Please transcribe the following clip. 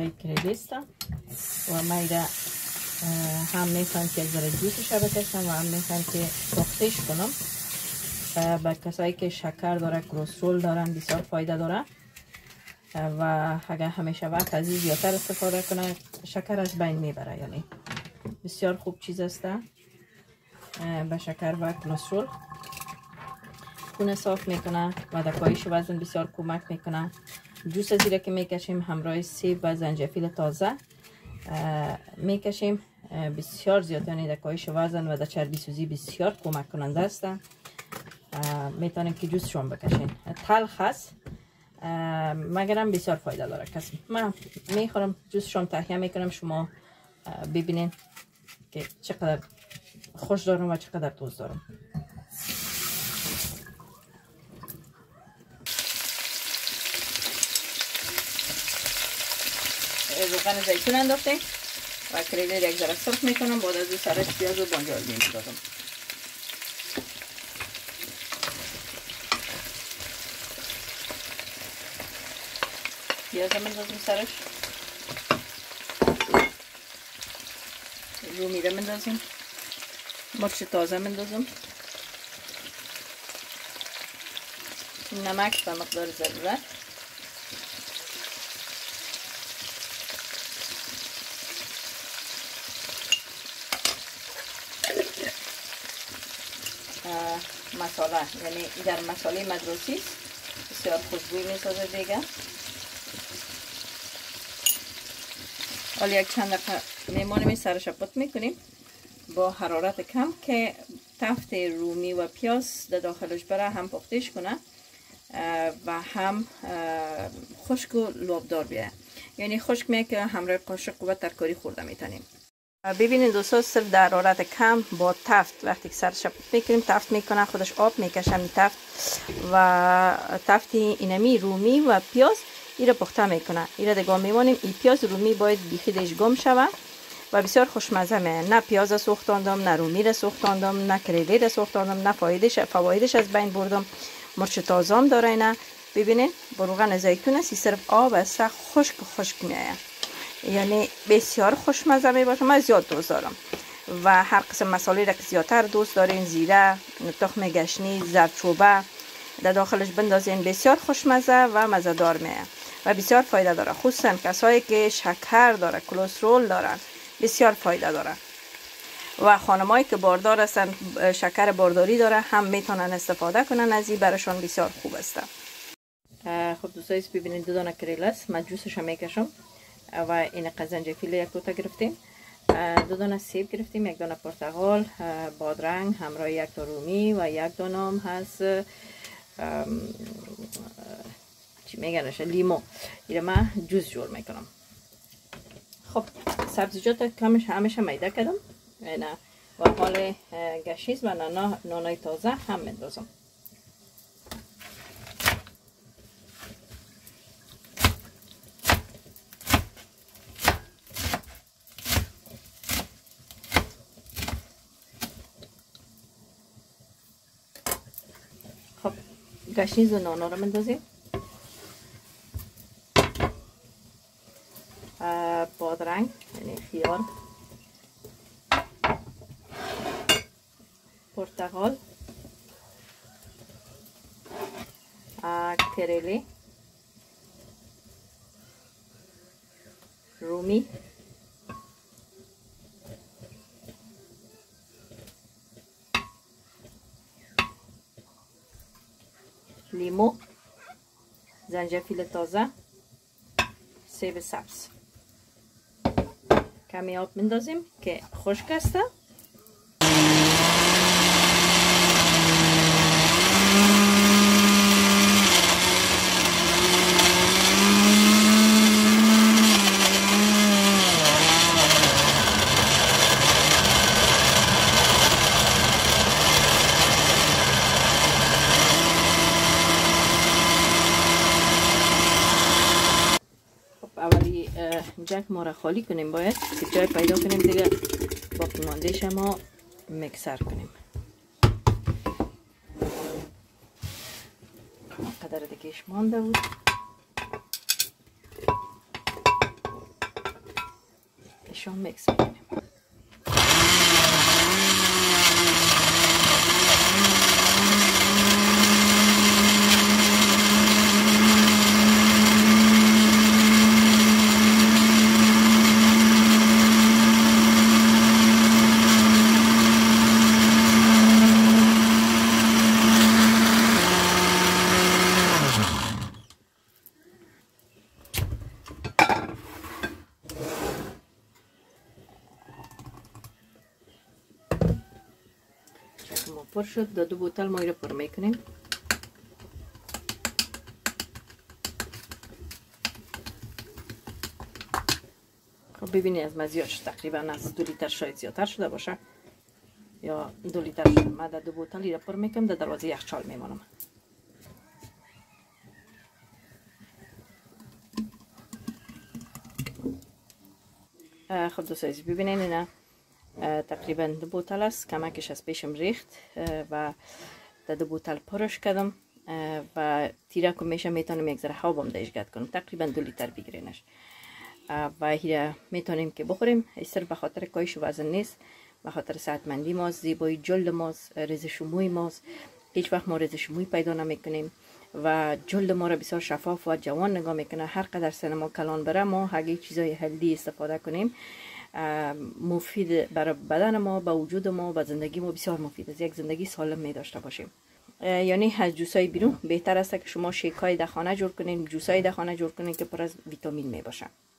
شوربه کریلی است و ما ایره هم میخوام که ذره جوسش رو بکشم و هم میخوام که پختش کنم. به کسایی که شکر داره، کلسترول دارن، بسیار فایده داره و اگر همیشه وقت از این زیادتر استفاده کنه شکر از بین میبره. یعنی بسیار خوب چیز است به شکر و کلسترول. خون صاف میکنه و در کاهش وزن بسیار کمک میکنه. جوس زیره که میکشیم همراه سیب و زنجفیل تازه میکشیم بسیار زیاد، یعنی در کاهش وزن و در چربی سوزی بسیار کمک کننده است. میتونیم که جوس شون بکشین. تلخ است مگرم بسیار فایده داره. من میخورم جوس شون تهیه میکنم، شما ببینین که چقدر خوش دارم و چقدر دوست دارم. روغن زیتون انداختیم و کریلی یک ذره سرخ میکنم. بعد از سرش پیاز و بانجان میندازم. پیاز میندازیم سرش، رومی رو میندازیم، مرچ تازه میندازم، نمک به مقدار ضرورت، مساله، یعنی در مساله مدرسی بسیار خوشبوی میسازه دیگه. حالا یک چند دقیقه میمونیم، سرش پت میکنیم با حرارت کم که تفت رومی و پیاز در داخلش بره، هم پختش کنه و هم خشک و لابدار بیه. یعنی خشک میه که همراه قاشق و ترکاری خورده میتونیم. ببینید دوستان، صرف در حرارت کم با تفت وقتی که سرش میکنیم تفت میکنه، خودش آب میکشه می تفت و تفت اینمی رومی و پیاز ایره پخته میکنه. ایره دیگه میمونیم. این پیاز رومی باید بیخیدش گم شوه و بسیار خوشمزه میه. نه پیاز سوختاندم، نه رومی را سوختاندم، نه کریلی را سوختاندم، نه فوایدش از بین بردم. مرچ تازه داره اینا. ببینید با روغن زیتون است، صرف آب است، خشک میایه. یعنی بسیار خوشمزه می باشه. من زیاد دوست دارم و هر قسم مساله را که زیادتر دوست دارین، زیره، تخم گشنی، زردچوبه در داخلش بندازین، بسیار خوشمزه و مزه دار میه و بسیار فایده داره. خصوصا کسایی که شکر داره، کلسترول دارن، بسیار فایده داره. و خانمایی که باردار هستن، شکر بارداری داره، هم میتونن استفاده کنن از این، براشون بسیار خوب است. خب دوستان ببینید، 2 دانه کریل است. من جوسش میکشم و این زنجفیل یک لوته گرفتیم، 2 دانه سیب گرفتیم، 1 دانه پرتقال، بادرنگ همراه 1 تا رومی و 1 دانه هم هست چی میگنش لیمو. اینو من جوس جور میکنم. خب سبزیجات کمش همیشه میده کردم نه و حال گشنیز و نانای تازه هم میندازم. خب گشنیز و نانا رو میندازیم. بادرنگ یعنی خیار، پرتقال، کریلی، رومی، لیمو، زنجفیل تازه، سیب سبز. کمی آب میندازیم که خشک است. جک ما را خالی کنیم، باید که جای پیدا کنیم دیگه باقی ماندهش ما مکسر کنیم. قدر دیگهش مانده بود. خوبش هم میکس میکنیم. پر شد، دو بوتل ما رو پر میکنیم. خب ببینید از مزیاش تقریبا از 2 لیتر شاید زیادتر شده باشه یا 2 لیتر شده. من در 2 بوتلی را پر میکنم، در دروازه یخچال میمانم. خب دوستان ببینید اینا تقریبا 2 بوتل است، کمکش از پیشم ریخت و در 2 بوتل پرش کردم و تیره که میشه میتونم یک ذره حابم دیش گد کنم، تقریبا 2 لیتر بگیرینش و هیره میتونیم که بخوریم. صرف به خاطر کاهش وزن نیست، به خاطر صحتمندی ماست، زیبایی جلد ماست، ریزش موی ماست. هیچ وقت ما ریزش موی پیدا نمیکنیم و جلد ما را بسیار شفاف و جوان نگاه میکنه. هر قدر سن ما کلان بره، ما اگه چیزای هلدی استفاده کنیم مفید برای بدن ما، به وجود ما، به زندگی ما بسیار مفید است. یک زندگی سالم می داشته باشیم. یعنی از جوسای بیرون بهتر است که شما شیکای در خانه جور کنین، جوسای در خانه جور کنین که پر از ویتامین می باشه.